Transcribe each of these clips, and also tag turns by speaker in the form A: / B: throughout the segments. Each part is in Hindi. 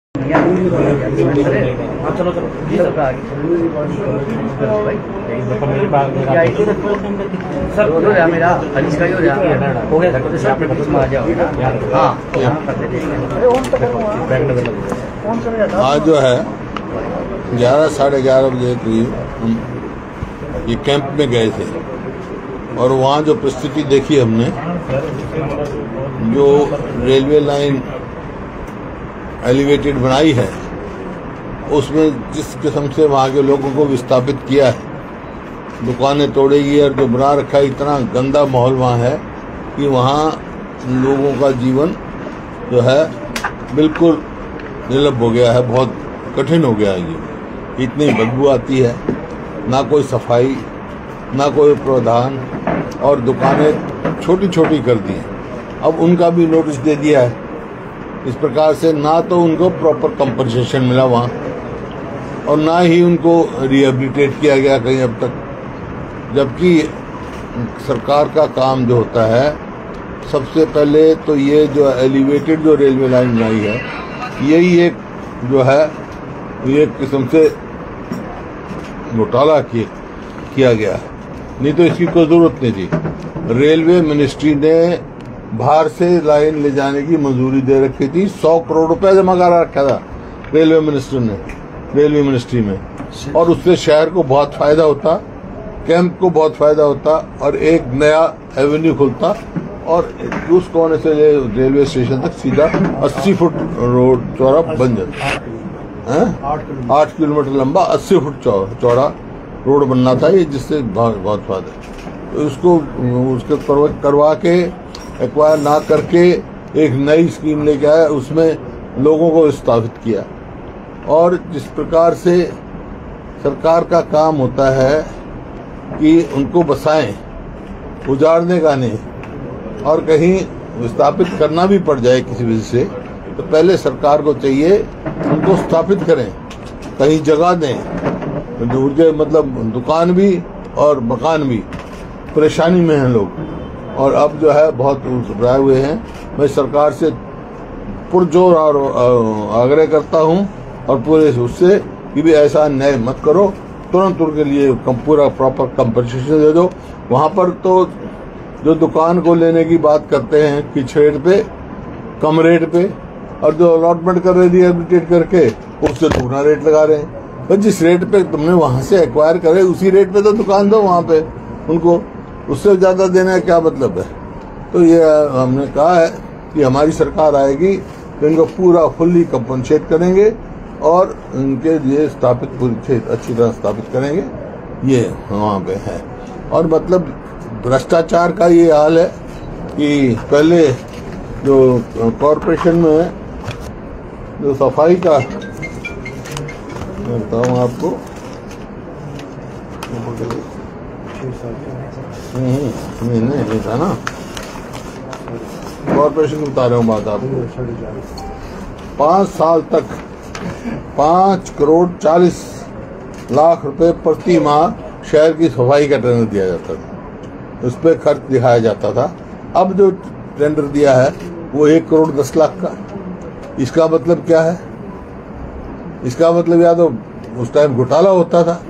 A: चलो चलो सर हो रहा मेरा अलीस का ही हो रहा हो गया सर सर आ जाओ। हाँ
B: आज जो है 11 साढ़े 11 बजे करीब हम ये कैंप में गए थे और वहाँ जो परिस्थिति देखी हमने, जो रेलवे लाइन एलिवेटेड बनाई है उसमें जिस किस्म से वहाँ के लोगों को विस्थापित किया है, दुकानें तोड़ेगी और जो बना रखा है, इतना गंदा माहौल वहाँ है कि वहाँ लोगों का जीवन जो है बिल्कुल निर्लभ हो गया है, बहुत कठिन हो गया है। ये इतनी बदबू आती है, ना कोई सफाई ना कोई प्रावधान, और दुकानें छोटी छोटी कर दी हैं। अब उनका भी नोटिस दे दिया है। इस प्रकार से ना तो उनको प्रॉपर कंपनसेशन मिला वहाँ और ना ही उनको रिहेबिलिटेट किया गया कहीं अब तक। जबकि सरकार का काम जो होता है, सबसे पहले तो ये जो एलिवेटेड जो रेलवे लाइन बनाई है, यही एक जो है ये किस्म से घोटाला किया गया है, नहीं तो इसकी कोई जरूरत नहीं थी। रेलवे मिनिस्ट्री ने बाहर से लाइन ले जाने की मंजूरी दे रखी थी, 100 करोड़ रुपया जमा करा रखा था रेलवे मिनिस्टर ने रेलवे मिनिस्ट्री में, और उससे शहर को बहुत फायदा होता, कैंप को बहुत फायदा होता और एक नया एवेन्यू खुलता और उस कोने से रेलवे स्टेशन तक सीधा 80 फुट रोड चौड़ा बन जाता है। 8 किलोमीटर लंबा 80 फुट चौड़ा रोड बनना था ये, जिससे बहुत फायदा। तो उसको करवा के एक्वायर ना करके एक नई स्कीम लेके आया, उसमें लोगों को विस्थापित किया। और जिस प्रकार से सरकार का काम होता है कि उनको बसाएं, उजाड़ने का नहीं, और कहीं विस्थापित करना भी पड़ जाए किसी वजह से, तो पहले सरकार को चाहिए उनको स्थापित करें, कहीं जगह दें। उनके मतलब दुकान भी और मकान भी, परेशानी में हैं लोग और अब जो है बहुत घबराए हुए हैं। मैं सरकार से पुरजोर और आग्रह करता हूं और पूरे उससे कि भी ऐसा अन्याय मत करो, तुरंत उनके लिए पूरा प्रॉपर कंपनसेशन दे दो। वहां पर तो जो दुकान को लेने की बात करते हैं किस रेट पे, कम रेट पे, और जो अलॉटमेंट कर रहे हैं रिहेबिलिटेट करके उससे दुगना रेट लगा रहे हैं। तो जिस रेट पे तुमने वहां से एक्वायर करे उसी रेट पे तो दुकान दो वहां पे उनको, उससे ज्यादा देने का क्या मतलब है। तो ये हमने कहा है कि हमारी सरकार आएगी तो इनको पूरा फुल्ली कंपनसेट करेंगे और इनके लिए स्थापित पूरी अच्छी तरह स्थापित करेंगे। ये वहाँ पे है। और मतलब भ्रष्टाचार का ये हाल है कि पहले जो कॉरपोरेशन में जो सफाई का, मैं बताऊँ आपको, नहीं था ना, कॉरपोरेशन बता रहा हूँ बात आपको। 5 साल तक 5 करोड़ 40 लाख रुपए प्रति माह शहर की सफाई का टेंडर दिया जाता था, उस पर खर्च दिखाया जाता था। अब जो टेंडर दिया है वो 1 करोड़ 10 लाख का। इसका मतलब क्या है? इसका मतलब या तो उस टाइम घोटाला होता था।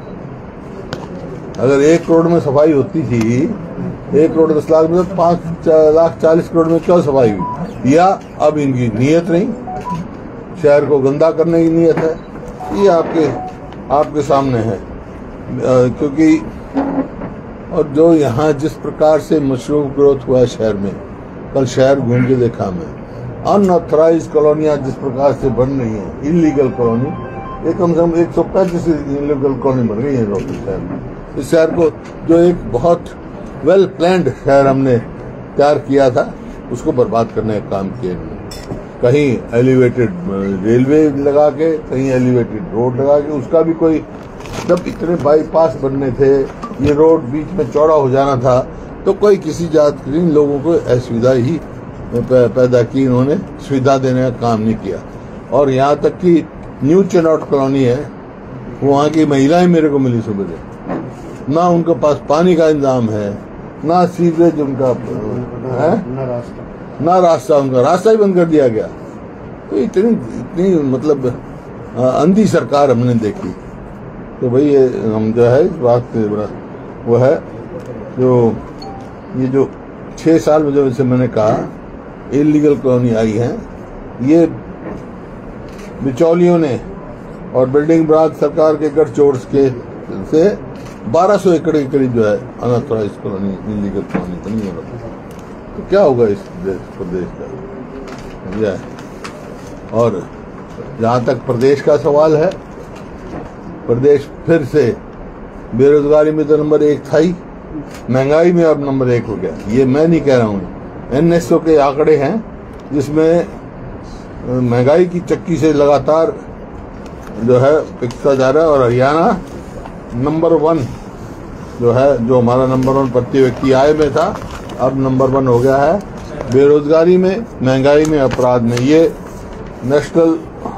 B: अगर 1 करोड़ में सफाई होती थी, 1 करोड़ 10 लाख में, 5 लाख 40 करोड़ में क्यों सफाई हुई? या अब इनकी नीयत नहीं, शहर को गंदा करने की नीयत है। ये आपके सामने है। क्योंकि और जो यहाँ जिस प्रकार से मशरूम ग्रोथ हुआ है शहर में, कल शहर घूम के देखा मैं, अनऑथराइज कॉलोनियां जिस प्रकार से बन रही हैं, इलीगल कॉलोनी, ये कम से कम 135 इलीगल कॉलोनी बन गई है शहर में। इस शहर को जो एक बहुत वेल प्लान्ड शहर हमने तैयार किया था, उसको बर्बाद करने का काम किया। कहीं एलिवेटेड रेलवे लगा के, कहीं एलिवेटेड रोड लगा के, उसका भी कोई, जब इतने बाईपास बनने थे, ये रोड बीच में चौड़ा हो जाना था, तो कोई किसी जात के लोगों को असुविधा ही पैदा की, इन्होंने सुविधा देने का काम नहीं किया। और यहाँ तक कि न्यू चेनॉट कॉलोनी है, वहाँ की महिलाएं मेरे को मिली सुबह, ना उनके पास पानी का इंतजाम है, ना सीवरेज उनका है, ना रास्ता उनका, रास्ता ही बंद कर दिया गया। तो इतनी मतलब अंधी सरकार हमने देखी। तो भाई ये हम जो है इस बात से बड़ा वो है ये जो 6 साल में जैसे मैंने कहा इलीगल कॉलोनी आई है, ये बिचौलियों ने और बिल्डिंग ब्रांच सरकार के गठजोड़ के से 1200 एकड़ के करीब जो है अनऑथराइज कॉलोनी इलीगल कॉलोनी बनी है। तो क्या होगा इस प्रदेश का यह है। और जहाँ तक प्रदेश का सवाल है, प्रदेश फिर से बेरोजगारी में तो नंबर 1 था ही, महंगाई में अब नंबर 1 हो गया। ये मैं नहीं कह रहा हूँ, NSO के आंकड़े हैं जिसमें महंगाई की चक्की से लगातार जो है पिछता जा रहा है। और हरियाणा नंबर 1 जो है, जो हमारा नंबर 1 प्रति व्यक्ति आय में था, अब नंबर 1 हो गया है बेरोजगारी में, महंगाई में, अपराध में। ये national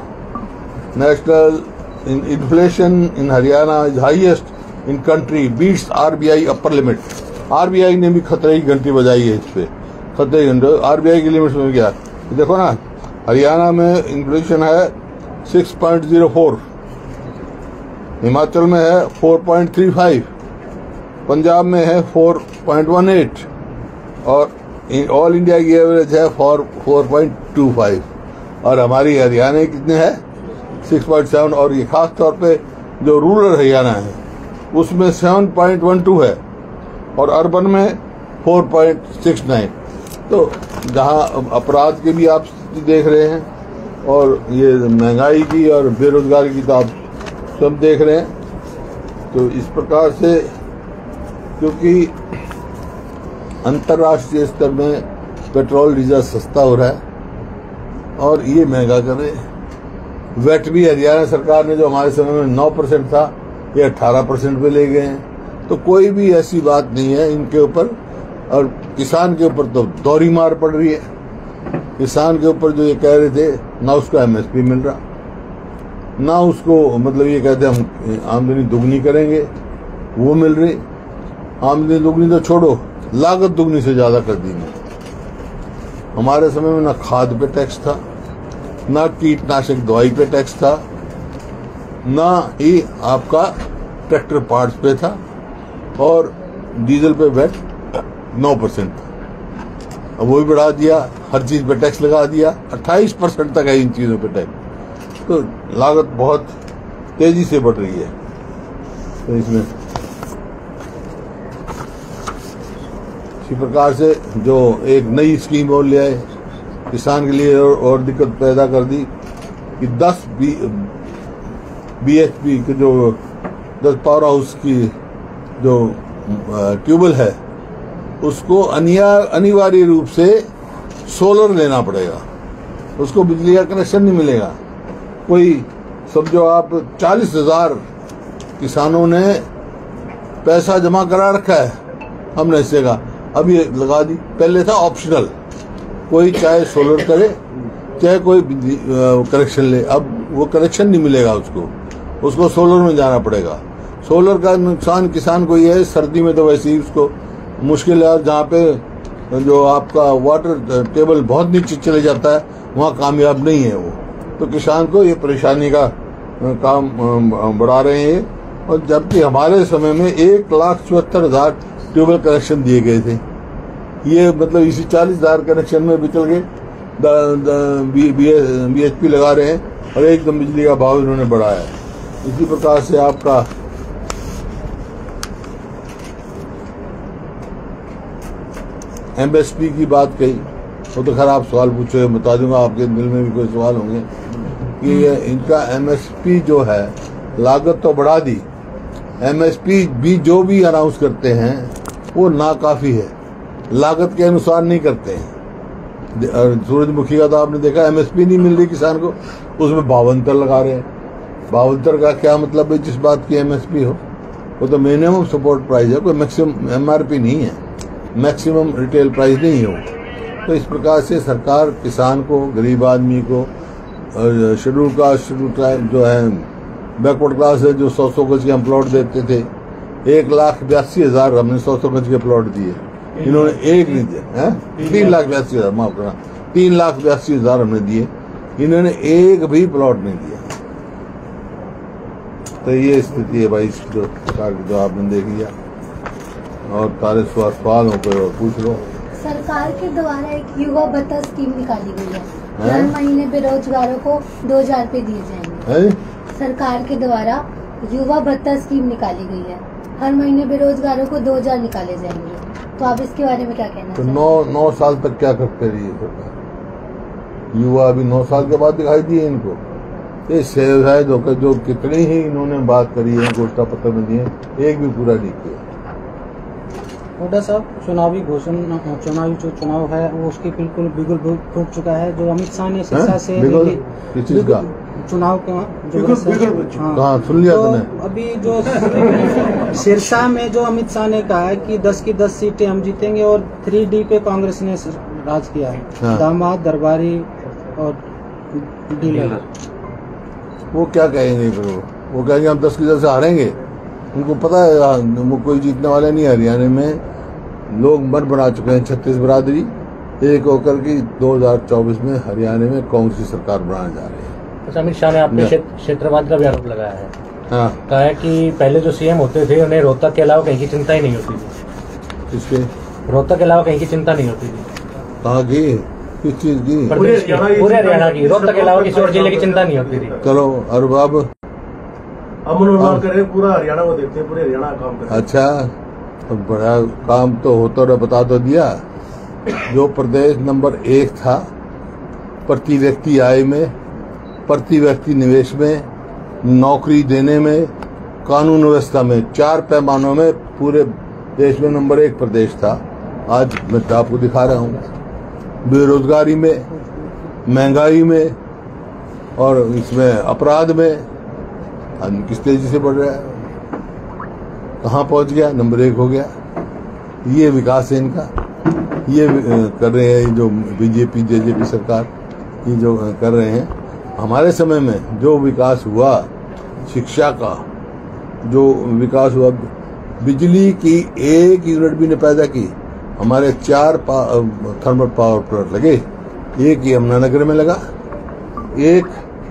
B: inflation in Haryana is highest in country, beats RBI upper limit. RBI ने भी खतरे की घंटी बजाई है इस पे, खतरे की घंटी RBI की लिमिट में गया। देखो ना, हरियाणा में इन्फ्लेशन है 6.04, हिमाचल में है 4.35, पंजाब में है 4.18 और ऑल इंडिया की एवरेज है 4.25 और हमारी हरियाणा कितने है 6.7। और ये खास तौर पे जो रूरल हरियाणा है उसमें 7.12 है और अर्बन में 4.69। तो जहां अपराध के भी आप देख रहे हैं और ये महंगाई की और बेरोजगारी की तो आप सब देख रहे हैं। तो इस प्रकार से क्योंकि अंतर्राष्ट्रीय स्तर में पेट्रोल डीजल सस्ता हो रहा है और ये महंगा कर रहे हैं। वैट भी हरियाणा सरकार ने जो हमारे समय में 9% था, ये 18% पे ले गए हैं। तो कोई भी ऐसी बात नहीं है इनके ऊपर। और किसान के ऊपर तो दौरी मार पड़ रही है। किसान के ऊपर जो ये कह रहे थे, ना उसको MSP मिल रहा, ना उसको मतलब ये कहते हम आमदनी दुगनी करेंगे, वो मिल रही। आमदनी दुगनी तो छोड़ो, लागत दुगनी से ज्यादा कर दी। हमारे समय में ना खाद पे टैक्स था, ना कीटनाशक दवाई पे टैक्स था, ना ही आपका ट्रैक्टर पार्ट्स पे था और डीजल पे वैट 9% था। अब वो भी बढ़ा दिया, हर चीज पे टैक्स लगा दिया, 28% तक है इन चीजों पे टैक्स। तो लागत बहुत तेजी से बढ़ रही है। तो इसमें इसी प्रकार से जो एक नई स्कीम और ले आए, किसान के लिए और दिक्कत पैदा कर दी कि 10 BHP के जो 10 पावर हाउस की जो ट्यूबवेल है उसको अनिवार्य रूप से सोलर लेना पड़ेगा, उसको बिजली का कनेक्शन नहीं मिलेगा। कोई समझो आप 40,000 किसानों ने पैसा जमा करा रखा है, हमने इससे कहा अब ये लगा दी। पहले था ऑप्शनल, कोई चाहे सोलर करे चाहे कोई कनेक्शन ले, अब वो कनेक्शन नहीं मिलेगा उसको सोलर में जाना पड़ेगा। सोलर का नुकसान किसान को ये है, सर्दी में तो वैसे ही उसको मुश्किल है और जहाँ पे जो आपका वाटर टेबल बहुत नीचे चले जाता है वहाँ कामयाब नहीं है वो। तो किसान को ये परेशानी का काम बढ़ा रहे हैं। और जबकि हमारे समय में 1,74,000 ट्यूबवेल कनेक्शन दिए गए थे, ये मतलब इसी 40,000 कनेक्शन में बिचल गए। BHP लगा रहे हैं और एकदम बिजली का भाव इन्होंने बढ़ाया है। इसी प्रकार से आपका MSP की बात कही, वो तो खैर आप सवाल पूछे, बता दूंगा, आपके दिल में भी कोई सवाल होंगे कि इनका MSP जो है लागत तो बढ़ा दी, MSP भी जो भी अनाउंस करते हैं वो नाकाफी है, लागत के अनुसार नहीं करते हैं। सूरजमुखी का तो आपने देखा MSP नहीं मिल रही किसान को, उसमें 52 लगा रहे हैं। 52 का क्या मतलब है जिस बात की MSP हो, वो तो मिनिमम सपोर्ट प्राइस है, कोई मैक्सिमम MRP नहीं है, मैक्सिमम रिटेल प्राइस नहीं है वो। तो इस प्रकार से सरकार किसान को, गरीब आदमी को, शेड्यूल कास्ट, शेड्यूल ट्राइब जो है, बैकवर्ड क्लास है, जो 100 गज के हम प्लॉट देते थे, 1,82,000 हमने 100 गज के प्लॉट दिए, इन्होंने एक नहीं दिया है, 3,82,000 माफ करना, 3,82,000 हमने दिए, इन्होंने एक भी प्लॉट नहीं दिया। तो ये स्थिति है भाई इसकी, जो सरकार की जो आपने देख लिया। और तारे सवाल हो गए और पूछ लो।
C: सरकार के द्वारा एक युवा भत्ता स्कीम निकाली गई है, हर महीने बेरोजगारों को 2000 रुपए दिए जाएंगे। सरकार के द्वारा युवा भत्ता स्कीम निकाली गई है, हर महीने बेरोजगारों को 2000 निकाले जाएंगे। तो आप इसके बारे में क्या कहना
B: तो 9 साल तक क्या करते रहिए सरकार? युवा अभी 9 साल के बाद दिखाई दिए इनको। ये सेवाएं जो कितनी ही इन्होंने बात करी है घोषणा पत्र में दिए, एक भी पूरा नहीं किया।
D: हुड्डा साहब, चुनावी जो चुनाव है वो उसकी बिल्कुल बिगुल फूट चुका है। जो अमित शाह ने सिरसा से
B: किस चीज का
D: चुनाव का
B: हाँ सुन लिया
D: तो
B: तुमने?
D: अभी जो सिरसा में जो अमित शाह ने कहा है कि 10 की 10 सीटें हम जीतेंगे और 3D पे कांग्रेस ने राज किया है।
B: हाँ। दामाद,
D: दरबारी और डीलर,
B: वो क्या कहेंगे फिर? वो कहेंगे हम 10 की 10 से हारेंगे। उनको पता है वो कोई जीतने वाले नहीं। हरियाणा में लोग मन बना चुके हैं, 36 बिरादरी एक होकर के 2024 में हरियाणा में कांग्रेस की सरकार बनाने जा रही है।
A: अच्छा, अमित शाह ने आपने क्षेत्रवाद का भी आरोप लगाया है।
B: हाँ,
A: कहा है कि पहले जो सीएम होते थे उन्हें रोहतक के अलावा कहीं की चिंता ही नहीं होती थी।
B: इसके
A: रोहतक के अलावा कहीं की चिंता नहीं होती थी।
B: कहाँ की? किस चीज की?
A: पूरे हरियाणा की, रोहतक के अलावा किसी और जिले की चिंता नहीं होती थी।
B: चलो और अब
E: अनुमान करें, पूरा हरियाणा को देखते हैं, पूरे हरियाणा काम करते हैं।
B: अच्छा, तो बड़ा काम तो होता रहा, बता तो दिया। जो प्रदेश नंबर 1 था प्रति व्यक्ति आय में, प्रति व्यक्ति निवेश में, नौकरी देने में, कानून व्यवस्था में, 4 पैमानों में पूरे देश में नंबर 1 प्रदेश था। आज मैं आपको दिखा रहा हूँ बेरोजगारी में, महंगाई में और इसमें अपराध में आदमी किस तेजी से बढ़ रहा है। कहाँ पहुंच गया? नंबर 1 हो गया। ये विकास है इनका। ये कर रहे हैं जो बीजेपी जेजेपी सरकार, ये जो कर रहे हैं। हमारे समय में जो विकास हुआ, शिक्षा का जो विकास हुआ, बिजली की 1 यूनिट भी नहीं पैदा की। हमारे 4 थर्मल पावर प्लांट लगे। एक ही यमुनानगर में लगा, एक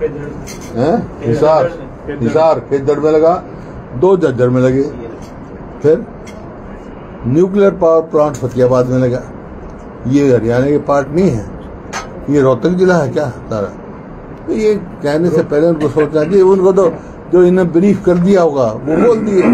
B: हिसार खेतगढ़ में लगा, 2 झज्जर में लगे, फिर न्यूक्लियर पावर प्लांट फतेहाबाद में लगा। ये हरियाणा के पार्ट नहीं है, ये रोहतक जिला है क्या सारा? तो ये कहने से पहले उनको सोचना चाहिए। उनको तो जो इन्हें ब्रीफ कर दिया होगा वो बोल दिए।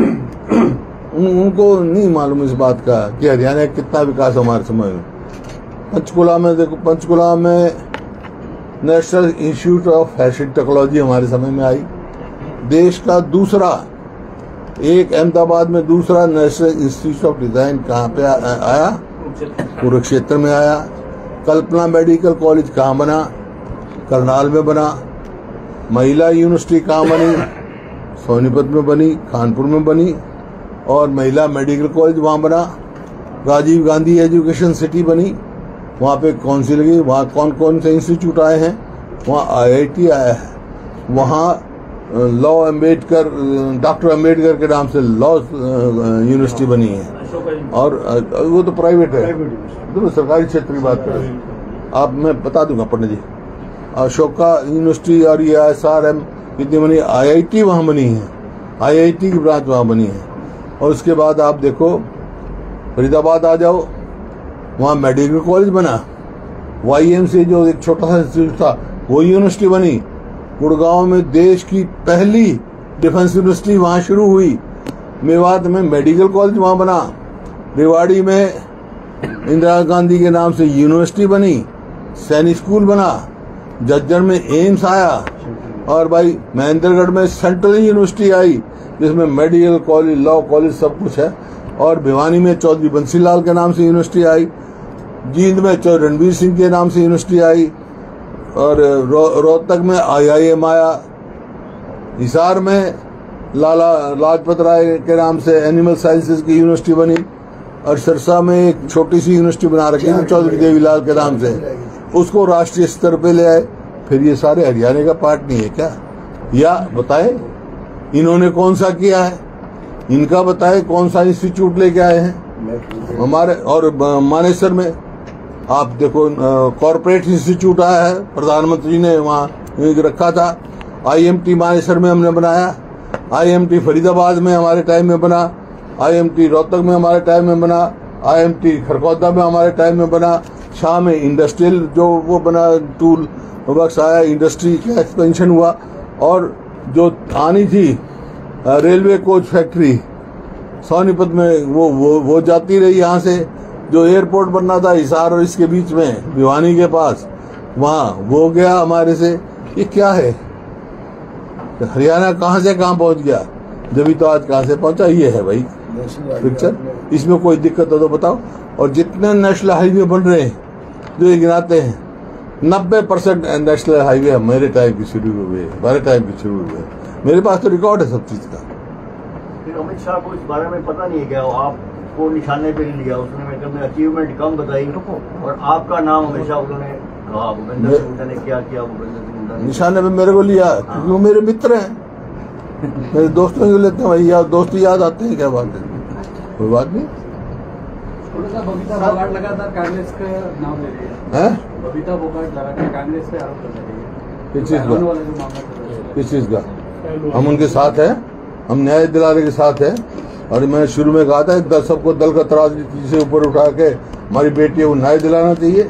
B: उनको नहीं मालूम इस बात का कि हरियाणा का कितना विकास हमारे समय में। पंचकुला में देखो, पंचकुला में national institute of fashion technology हमारे समय में आई। देश का दूसरा, एक अहमदाबाद में दूसरा नेशनल इंस्टीट्यूट ऑफ डिजाइन कहाँ पे आया? कुरुक्षेत्र में आया। कल्पना मेडिकल कॉलेज कहाँ बना? करनाल में बना। महिला यूनिवर्सिटी कहाँ बनी? सोनीपत में बनी, कानपुर में बनी। और महिला मेडिकल कॉलेज वहाँ बना। राजीव गांधी एजुकेशन सिटी बनी, वहाँ पे कौन सी लगी? वहाँ कौन कौन से इंस्टीट्यूट आए हैं? वहाँ IIT आया है। वहाँ लॉ अम्बेडकर, डॉक्टर अम्बेडकर के नाम से लॉ यूनिवर्सिटी बनी है। और वो तो प्राइवेट है, तो सरकारी क्षेत्र की बात करें आप, मैं बता दूंगा पंडित जी। अशोका यूनिवर्सिटी और ये SRM कितनी बनी? IIT वहाँ बनी है, IIT की ब्रांच वहाँ बनी है। और उसके बाद आप देखो फरीदाबाद आ जाओ, वहाँ मेडिकल कॉलेज बना। YMCA जो एक छोटा सा इंस्टीट्यूट था वो यूनिवर्सिटी बनी। गुड़गांव में देश की पहली डिफेंस यूनिवर्सिटी वहाँ शुरू हुई। मेवात में मेडिकल कॉलेज वहाँ बना। रेवाड़ी में इंदिरा गांधी के नाम से यूनिवर्सिटी बनी, सैनिक स्कूल बना। झज्जर में एम्स आया। और भाई महेंद्रगढ़ में सेंट्रल यूनिवर्सिटी आई जिसमें मेडिकल कॉलेज, लॉ कॉलेज सब कुछ है। और भिवानी में चौधरी बंसीलाल के नाम से यूनिवर्सिटी आई। जींद में चौधरी रणवीर सिंह के नाम से यूनिवर्सिटी आई। और रोहतक में IIM आया। हिसार में लाला लाजपत राय के नाम से एनिमल साइंसेज की यूनिवर्सिटी बनी। और सिरसा में एक छोटी सी यूनिवर्सिटी बना रखी है चौधरी देवीलाल के नाम से, उसको राष्ट्रीय स्तर पे ले आए। फिर ये सारे हरियाणा का पार्ट नहीं है क्या? या बताए इन्होंने कौन सा किया है? इनका बताए कौन सा इंस्टीट्यूट लेके आए हैं हमारे? और मानेसर में आप देखो कॉर्पोरेट इंस्टीट्यूट आया है, प्रधानमंत्री ने वहाँ रखा था। IMT मानेसर में हमने बनाया, IMT फरीदाबाद में हमारे टाइम में बना, IMT रोहतक में हमारे टाइम में बना, IMT खरगोदा में हमारे टाइम में बना, शाह में इंडस्ट्रियल जो वो बना टूल वर्क्स आया, इंडस्ट्री का एक्सपेंशन हुआ। और जो आनी थी रेलवे कोच फैक्ट्री सोनीपत में वो जाती रही यहाँ से। जो एयरपोर्ट बनना था हिसार और इसके बीच में भिवानी के पास, वहाँ वो गया हमारे से। ये क्या है? हरियाणा कहाँ से कहाँ पहुँच गया, जब तो आज कहाँ से पहुँचा। ये है भाई पिक्चर। इसमें कोई दिक्कत हो तो बताओ। और जितने नेशनल हाईवे बन रहे हैं जो ये गिनाते हैं, 90% नेशनल हाईवे मेरे टाइम की शुरू हुए, हमारे टाइम की शुरू हुए। मेरे पास तो रिकॉर्ड है सब चीज का।
F: फिर अमित शाह को इस बारे में पता नहीं है क्या, आपको निशाने पे नहीं लिया उसने, मतलब अचीवमेंट कम बताई और आपका नाम हमेशा उन्होंने कहा भूपेंद्र सिंह हुड्डा ने क्या किया, भूपेंद्र सिंह हुड्डा ने
B: निशाने पे मेरे को लिया क्योंकि वो मेरे मित्र हैं, मेरे दोस्तों को लेते हैं भाई, दोस्त याद आते हैं, क्या बात है, कोई बात नहीं।
G: बबीता फोगाट लगातार कांग्रेस का नाम ले रही है। बबीता फोगाट लगातार कांग्रेस पे आरोप कर रही है।
B: किस चीज का? हम उनके साथ हैं, हम न्याय दिलाने के साथ हैं। और मैं शुरू में कहा था सबको दल का राजनीति से ऊपर उठा के हमारी बेटी को न्याय दिलाना चाहिए।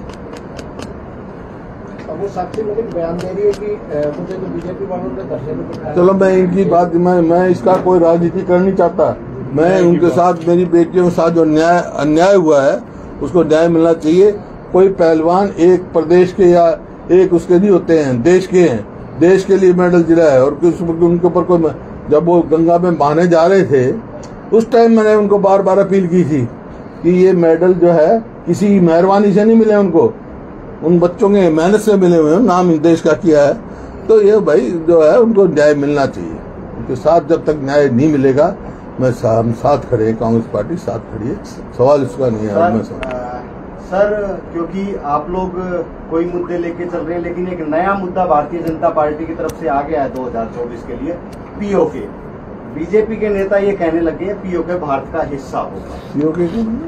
E: वो साक्षी मलिक बयान दे रही है कि मुझे तो बीजेपी वालों ने धरने।
B: चलो मैं इनकी बात मैं इसका कोई राजनीति करना नहीं चाहता। मैं उनके साथ, मेरी बेटियों के साथ जो अन्याय हुआ है उसको न्याय मिलना चाहिए। कोई पहलवान एक प्रदेश के या एक उसके नहीं होते हैं, देश के हैं, देश के लिए मेडल जिला है। और उनके ऊपर कोई, जब वो गंगा में बहाने जा रहे थे उस टाइम मैंने उनको बार बार अपील की थी कि ये मेडल जो है किसी मेहरबानी से नहीं मिले उनको, उन बच्चों के मेहनत से मिले हुए हैं, नाम देश का किया है। तो ये भाई जो है उनको न्याय मिलना चाहिए। उनके साथ जब तक न्याय नहीं मिलेगा हम साथ खड़े हैं, कांग्रेस पार्टी साथ खड़ी है, सवाल इसका नहीं है।
H: सर क्योंकि आप लोग कोई मुद्दे लेके चल रहे हैं, लेकिन एक नया मुद्दा भारतीय जनता पार्टी की तरफ से आ गया है 2024 के लिए, पीओके। बीजेपी के नेता ये कहने लगे हैं पीओके भारत का हिस्सा होगा।
B: पीओके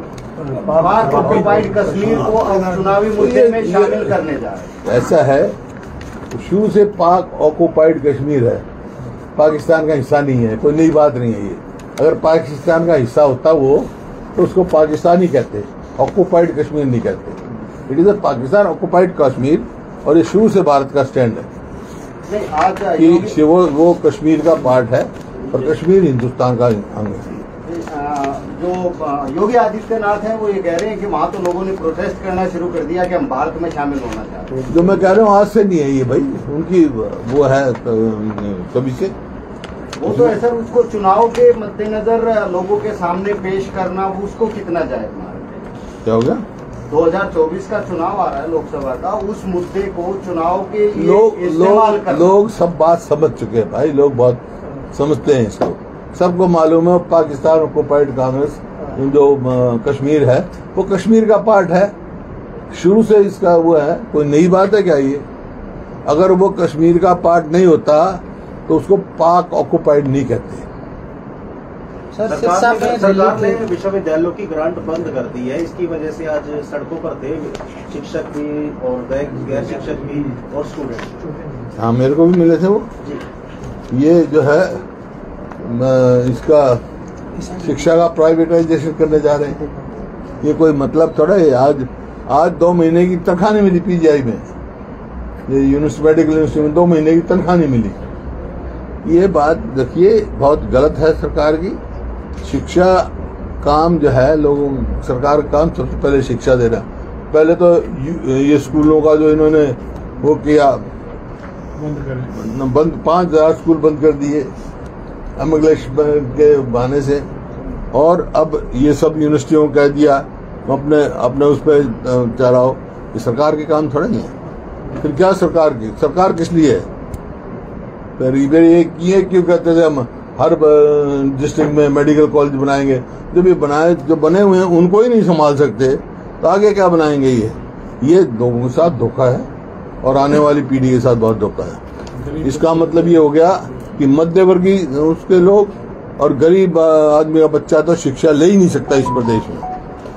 H: पाक ऑक्युपाइड कश्मीर को अब चुनावी मुद्दे में शामिल करने जा रहे हैं।
B: ऐसा है, शुरू से पाक ऑक्युपाइड कश्मीर है, पाकिस्तान का हिस्सा नहीं है, कोई नई बात नहीं है ये। अगर पाकिस्तान का हिस्सा होता वो तो उसको पाकिस्तान ही कहते, ऑक्युपाइड कश्मीर नहीं कहते। It is a Pakistan occupied Kashmir, और ये शुरू से भारत का स्टैंड है कि वो कश्मीर का पार्ट है और कश्मीर हिंदुस्तान का अंग है।
H: जो योगी आदित्यनाथ हैं वो ये कह रहे हैं कि वहाँ तो लोगों ने प्रोटेस्ट करना शुरू कर दिया कि हम भारत में शामिल होना चाहते हैं।
B: जो मैं कह रहा हूँ आज से नहीं है ये भाई, उनकी वो है कभी से।
H: वो तो है सर, उसको चुनाव के मद्देनजर लोगों के सामने पेश करना, वो उसको कितना जायज मानते?
B: क्या हो गया?
H: 2024 का चुनाव आ रहा है लोकसभा का, उस मुद्दे को चुनाव के लिए इस्तेमाल करना।
B: लोग सब बात समझ चुके हैं भाई, लोग बहुत समझते हैं इसको, सबको मालूम है। पाकिस्तान ऑक्युपाइड कांग्रेस जो कश्मीर है वो कश्मीर का पार्ट है, शुरू से इसका वो है, कोई नई बात है क्या ये? अगर वो कश्मीर का पार्ट नहीं होता तो उसको पाक ऑक्युपाइड नहीं कहते।
E: सरकार ने विश्वविद्यालयों की ग्रांट बंद कर दी है, इसकी वजह से आज सड़कों पर थे शिक्षक भी और गैर शिक्षक भी और स्टूडेंट।
B: हाँ, मेरे को भी मिले थे वो। ये जो है इसका शिक्षा का प्राइवेटाइजेशन करने जा रहे हैं, ये कोई मतलब थोड़ा है। आज 2 महीने की तनख्वाह नहीं मिली पीजीआई में, ये यूनिवर्सिटी मेडिकल यूनिवर्सिटी में 2 महीने की तनख्वाह नहीं मिली। ये बात देखिए बहुत गलत है सरकार की। शिक्षा काम जो है, लोगों सरकार का काम सबसे पहले शिक्षा देना। पहले तो ये स्कूलों का जो इन्होंने वो किया बंद, 5000 स्कूल बंद कर दिए इंग्लिश के बहाने से, और अब ये सब यूनिवर्सिटियों को कह दिया अपने उस पर चलाओ। ये सरकार के काम थोड़ा नहीं है। फिर क्या सरकार किस लिए है? फिर ये क्यों कहते थे हम हर डिस्ट्रिक्ट में मेडिकल कॉलेज बनाएंगे? जब ये जो बने हुए हैं उनको ही नहीं संभाल सकते तो आगे क्या बनाएंगे? ये लोगों के साथ धोखा है और आने वाली पीढ़ी के साथ बहुत धोखा है। इसका मतलब ये हो गया कि मध्यवर्गीय उसके लोग और गरीब आदमी का बच्चा तो शिक्षा ले ही नहीं सकता इस प्रदेश में।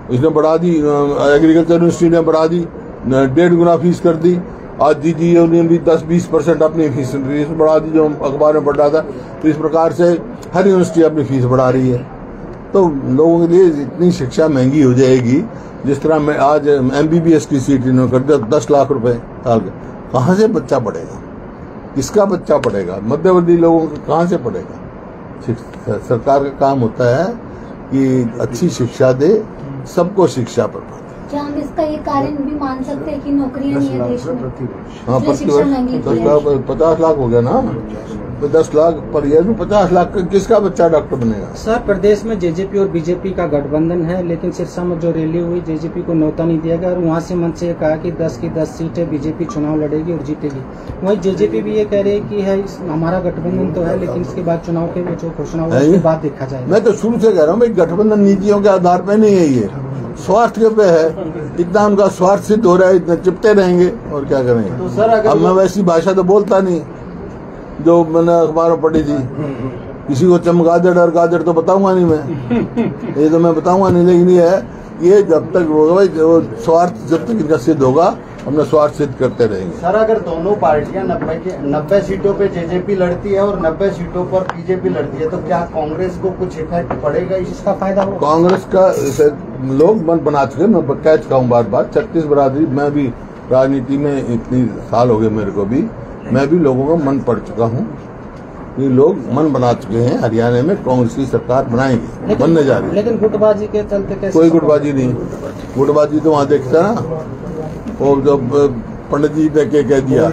B: इसने बढ़ा दी, एग्रीकल्चर यूनिवर्सिटी ने बढ़ा दी, 1.5 गुना फीस कर दी। आज DGU ने भी 10-20% अपनी फीस बढ़ा दी, जो अखबार में बढ़ा था। तो इस प्रकार से हर यूनिवर्सिटी अपनी फीस बढ़ा रही है। तो लोगों के लिए इतनी शिक्षा महंगी हो जाएगी। जिस तरह मैं आज MBBS की सीट इन्होंने कर दिया 10 लाख रुपए साल के, कहाँ से बच्चा पढ़ेगा? किसका बच्चा पढ़ेगा? मध्यवर्ती लोगों का कहाँ से पढ़ेगा? सरकार का काम होता है कि अच्छी शिक्षा दे, सबको शिक्षा पर।
C: क्या हम इसका ये कारण भी मान सकते हैं कि नौकरियां नहीं है देश में?
B: हाँ,
C: शिक्षा महंगी की है।
B: 50 लाख हो गया ना, 10 लाख पर ईयर में 50 लाख किसका बच्चा डॉक्टर बनेगा?
D: सर, प्रदेश में JJP और BJP का गठबंधन है, लेकिन सिरसा में जो रैली हुई JJP को न्योता नहीं दिया गया और वहां से मन से ये कहा कि 10 की 10 सीटें BJP चुनाव लड़ेगी और जीतेगी। वहीं JJP भी ये कह रही है कि है हमारा गठबंधन तो है, लेकिन इसके बाद चुनाव के में जो घोषणा होगी उसके बाद देखा जाएगा।
B: मैं तो शुरू से कह रहा हूँ, गठबंधन नीतियों के आधार पर नहीं है, ये स्वार्थ के पे है। इतना उनका स्वार्थ सिद्ध हो रहा है, इतना चिपटे रहेंगे और क्या करेंगे।
H: तो सर,
B: अब मैं वैसी भाषा तो बोलता नहीं जो मैंने अखबार में पढ़ी थी। किसी को चमगादड़ और गादड़ तो बताऊंगा नहीं मैं, ये तो मैं बताऊंगा नहीं। लेकिन ये जब तक होगा भाई, जो स्वार्थ जब तक इनका सिद्ध होगा, हमने स्वार्थ सिद्ध करते रहेंगे।
H: सर, अगर दोनों पार्टियां 90 सीटों पे JJP लड़ती है और 90 सीटों पर BJP लड़ती है, तो क्या कांग्रेस को कुछ इफेक्ट पड़ेगा? इसका फायदा होगा?
B: कांग्रेस का लोग मन बना चुके, मैं कह चुका हूँ बार-बार। 36 बरादरी, मैं भी राजनीति में इतनी साल हो गए मेरे को भी, मैं भी लोगों का मन पड़ चुका हूँ। ये लोग मन बना चुके हैं, हरियाणा में कांग्रेस की सरकार बनाएंगे, बनने जा रही है।
D: लेकिन गुटबाजी के चलते कैसे?
B: कोई गुटबाजी नहीं। गुटबाजी तो वहाँ देखता ना, वो जब पंडित जी ने क्या कह दिया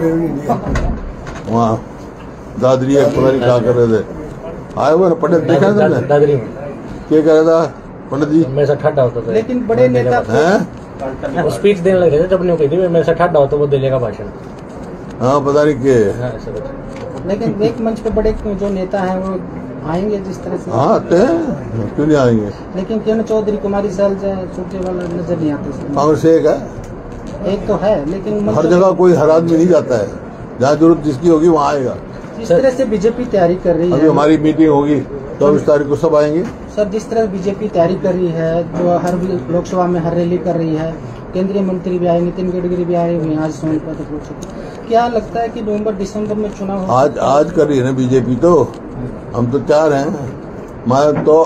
B: वहाँ दादरी पता नहीं क्या कर रहे थे, आए हुए ना पंडित, देखा तुमने
A: दादरी में
B: क्या कह रहा था पंडित जी?
A: मेरे से ठट्टा होता था।
D: लेकिन बड़े नेता
B: हैं,
A: स्पीच देने लगे थे, जब नहीं कही थी मेरे से ठट्टा होता वो दिल्ली का भाषण।
B: हाँ, पता नहीं क्या।
A: हाँ, ऐसा कुछ।
D: लेकिन एक मंच पे बड़े जो नेता हैं वो आएंगे जिस तरह से।
B: हाँ, आते हैं, क्यों नहीं आएंगे?
D: लेकिन किरण चौधरी, कुमारी सैलजा, सुरजेवाला नजर नहीं आते।
B: कांग्रेस एक है,
D: एक तो है, लेकिन
B: हर जगह कोई हर आदमी नहीं जाता है। जहाँ जरूरत जिसकी होगी वहाँ आएगा।
D: जिस तरह से BJP तैयारी कर रही
B: अभी
D: है,
B: हमारी मीटिंग होगी 24 तारीख को, सब आएंगे।
D: सर, जिस तरह BJP तैयारी कर रही है, जो हर लोकसभा में हर रैली कर रही है, केंद्रीय मंत्री भी आए, नितिन गडकरी भी आए हुए हैं आज सोनीपत लोकसभा। क्या लगता है कि नवंबर-दिसंबर में चुनाव हो?
B: आज कर रही है ना BJP, तो हम तो तैयार हैं। मैं तो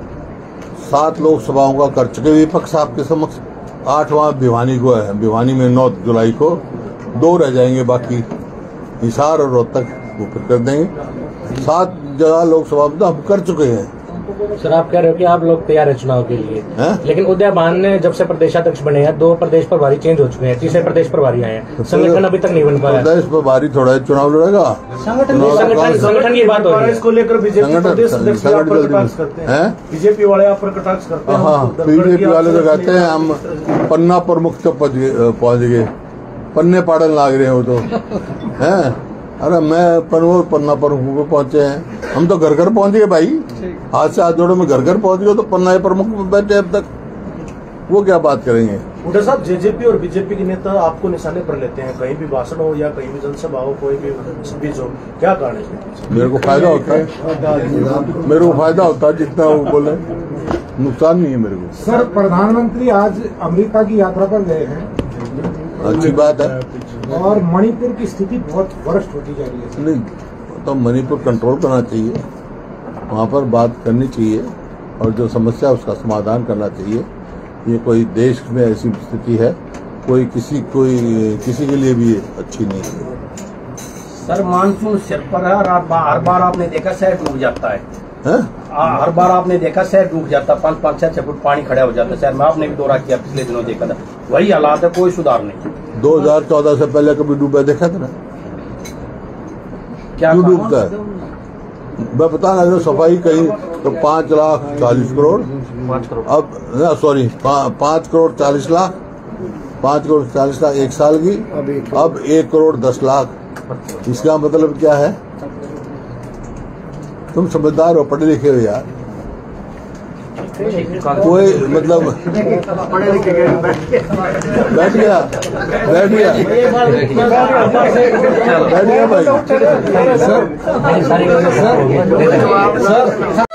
B: 7 लोकसभाओं का कर चुके विपक्ष आपके समक्ष। 8वां भिवानी को है, भिवानी में 9 जुलाई को, 2 रह जाएंगे बाकी, हिसार और रोहतक, वो फिर कर देंगे। 7 जगह लोकसभा में तो हम कर चुके हैं।
A: सर, आप कह रहे हो कि आप लोग तैयार है चुनाव के लिए, लेकिन उदयभान ने जब से प्रदेशाध्यक्ष बने हैं 2 प्रदेश प्रभारी चेंज हो चुके हैं, 3 प्रदेश प्रभारी आए हैं, संगठन अभी तक नहीं बन पाया।
B: प्रदेश प्रभारी थोड़ा है, चुनाव लड़ेगा।
A: संगठन की बात हो रही है।
E: इसको लेकर बीजेपी प्रदेश अध्यक्ष आप पर कटाक्ष करते हैं, बीजेपी वाले आप पर कटाक्ष करते हैं।
B: हाँ, बीजेपी वाले तो कहते हैं हम पन्ना प्रमुख तक पहुंच गए, पन्ने पाड़न लाग रहे हैं वो तो हैं। अरे मैं पन्ना प्रमुख पे पहुंचे हैं, हम तो घर घर पहुंच गए भाई, हाथ से हाथ जोड़ो में घर घर पहुंच गए, तो पन्ना प्रमुख बैठे अब तक, वो क्या बात करेंगे?
E: उधर साहब, JJP और BJP के नेता आपको निशाने पर लेते हैं, कहीं भी भाषण हो या कहीं भी जनसभा हो, कोई भी स्पीच हो, क्या कारण है?
B: मेरे को फायदा होता है, मेरे को फायदा होता है, जितना वो बोले, नुकसान नहीं है मेरे को।
I: सर, प्रधानमंत्री आज अमेरिका की यात्रा पर गए हैं,
B: अच्छी बात है,
I: और मणिपुर की स्थिति बहुत वर्स्ट होती जा रही है।
B: नहीं तो मणिपुर कंट्रोल करना चाहिए, वहाँ पर बात करनी चाहिए और जो समस्या है उसका समाधान करना चाहिए। ये कोई देश में ऐसी स्थिति है, कोई किसी के लिए भी अच्छी नहीं है।
J: सर, मानसून सिर पर है और हर बार आपने देखा शहर डूब जाता है, हर बार आपने देखा शहर डूब जाता, 5-5, 6-6 फुट पानी खड़ा हो जाता है शहर में। आपने भी दौरा किया, पिछले दिनों देखा था, वही हालात है, कोई सुधार नहीं।
B: 2014 से पहले कभी डूबा देखा था ना?
J: क्या
B: डूबता है? मैं बता रहा हूँ, सफाई कहीं तो 5,40,00,000 करोड़, अब सॉरी 5 करोड़ 40 लाख, 5 करोड़ 40 लाख एक साल की, अब 1 करोड़ 10 लाख। इसका मतलब क्या है? तुम समझदार हो, पढ़े लिखे हो यार, कोई मतलब
F: पढ़े लिखे
B: बैठ गया भाई।